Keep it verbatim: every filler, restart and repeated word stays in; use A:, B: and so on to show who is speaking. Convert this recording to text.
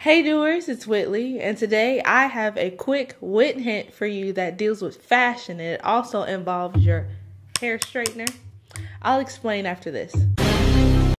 A: Hey doers, it's Whitley, and today I have a quick wit hint for you that deals with fashion, and it also involves your hair straightener. I'll explain after this.